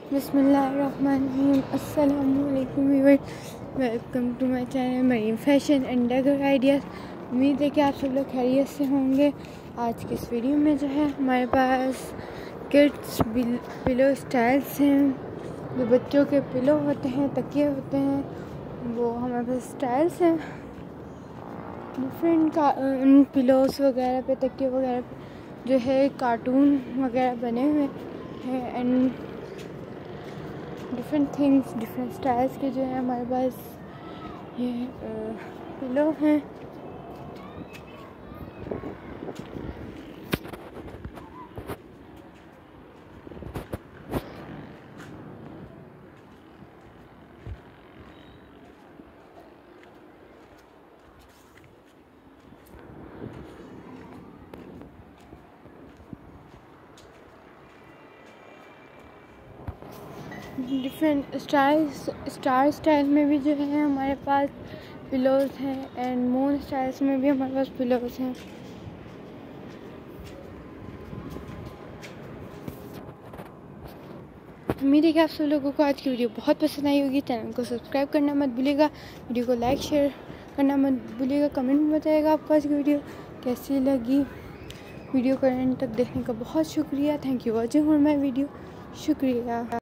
बिस्मिल्लाहिर्रहमानिर्रहीम। अस्सलामुअलैकुम viewers, welcome to my channel Maryam fashion and decor ideas. उम्मीद है कि आप सब लोग खैरियत से होंगे। आज की इस वीडियो में जो है हमारे पास किड्स पिलो स्टाइल्स हैं। जो बच्चों के पिलो होते हैं, तकिए होते हैं, वो हमारे पास स्टाइल्स हैं। डिफरेंट उन पिलोस वगैरह पे, तकिए वगैरह पे जो है कार्टून वगैरह बने हुए हैं and different things, different styles के जो है हमारे पास ये पिलो हैं। डिफरेंट स्टाइल में भी जो है हमारे पास पिलोज हैं एंड मून स्टाइल्स में भी हमारे पास पिलोज हैं। उम्मीद है कि आप सब लोगों को आज की वीडियो बहुत पसंद आई होगी। चैनल को सब्सक्राइब करना मत भूलिएगा, वीडियो को लाइक शेयर करना मत भूलिएगा। कमेंट में बताइएगा आपको आज की वीडियो कैसी लगी। वीडियो को एंड तक देखने का बहुत शुक्रिया। Thank you watching for my video. शुक्रिया।